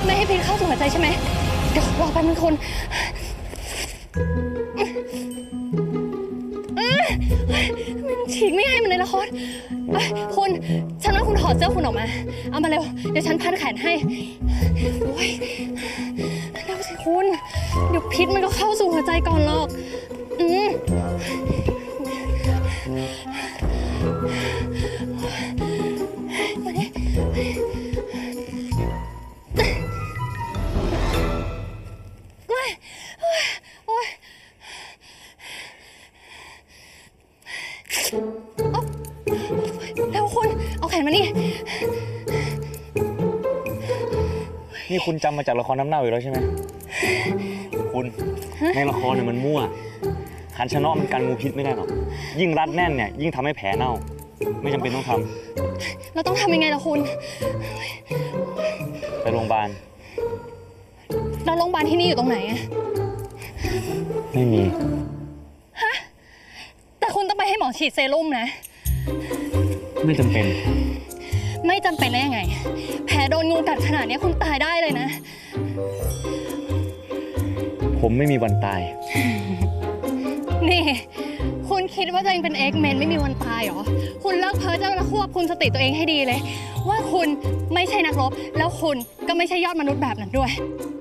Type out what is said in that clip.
ไม่ให้พิษเข้าสู่หัวใจใช่ไหมเดี๋ยวรอแป๊บนึงคุณมันฉีกไม่ให้มันในละครคุณฉันว่าคุณถอดเสื้อคุณออกมาเอามาเร็วเดี๋ยวฉันพันแขนให้โอ้ยเร็วสิคุณเดี๋ยวพิษมันก็เข้าสู่หัวใจก่อนหรอกมาดิโอ้ยแล้วคุณเอาแขนมานี่นี่คุณจำมาจากละครน้ำเน่าอยู่แล้วใช่ไหมคุณในละครเนี่ยมันมั่วขันชะเนาะมันกันงูพิษไม่ได้หรอกยิ่งรัดแน่นเนี่ยยิ่งทำให้แผลเน่าไม่จำเป็นต้องทำเราต้องทำยังไงล่ะคุณไปโรงพยาบาลแล้วโรงพยาบาลที่นี่อยู่ตรงไหนไม่มีฮะแต่คุณต้องไปให้หมอฉีดเซรุ่มนะไม่จำเป็นไม่จำเป็นได้ยังไงแผลโดนงูกัดขนาดนี้คุณตายได้เลยนะผมไม่มีวันตายนี่คุณคิดว่าตัวเองเป็นX-Menไม่มีวันตายเหรอคุณเลิกเพ้อเจ้าแล้วควบคุมสติตัวเองให้ดีเลยว่าคุณไม่ใช่นักรบแล้วคุณก็ไม่ใช่ยอดมนุษย์แบบนั้นด้วย